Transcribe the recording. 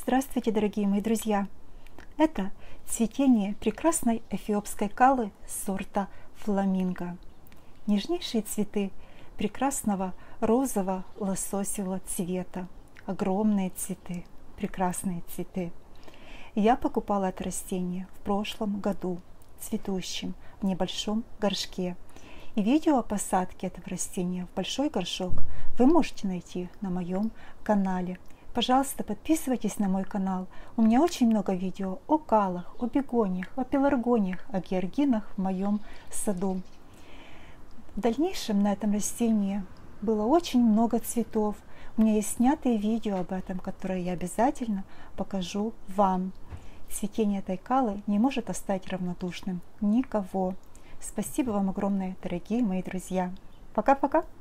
Здравствуйте, дорогие мои друзья! Это цветение прекрасной эфиопской калы сорта фламинго. Нежнейшие цветы прекрасного розово-лососевого цвета. Огромные цветы, прекрасные цветы. Я покупала это растение в прошлом году, цветущим, в небольшом горшке. И видео о посадке этого растения в большой горшок вы можете найти на моем канале. Пожалуйста, подписывайтесь на мой канал. У меня очень много видео о калах, о бегониях, о пеларгониях, о георгинах в моем саду. В дальнейшем на этом растении было очень много цветов. У меня есть снятые видео об этом, которые я обязательно покажу вам. Цветение этой калы не может оставить равнодушным никого. Спасибо вам огромное, дорогие мои друзья. Пока-пока!